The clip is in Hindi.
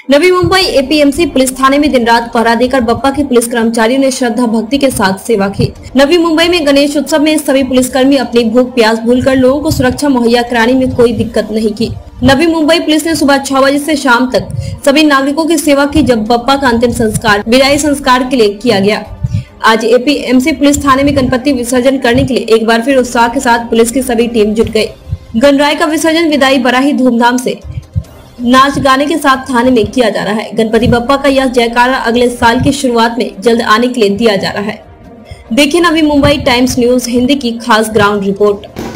नवी मुंबई एपीएमसी पुलिस थाने में दिन रात पहरा देकर बप्पा के पुलिस कर्मचारियों ने श्रद्धा भक्ति के साथ सेवा की। नवी मुंबई में गणेश उत्सव में सभी पुलिसकर्मी अपनी भूख प्यास भूलकर लोगों को सुरक्षा मुहैया कराने में कोई दिक्कत नहीं की। नवी मुंबई पुलिस ने सुबह 6 बजे से शाम तक सभी नागरिकों की सेवा की, जब बप्पा का अंतिम संस्कार विदाई संस्कार के लिए किया गया। आज एपीएमसी पुलिस थाने में गणपति विसर्जन करने के लिए एक बार फिर उत्साह के साथ पुलिस की सभी टीम जुट गई। गणराय का विसर्जन विदाई बड़ा ही धूमधाम से नाच गाने के साथ थाने में किया जा रहा है। गणपति बप्पा का यह जयकारा अगले साल की शुरुआत में जल्द आने के लिए दिया जा रहा है। देखिए नवी मुंबई टाइम्स न्यूज हिंदी की खास ग्राउंड रिपोर्ट।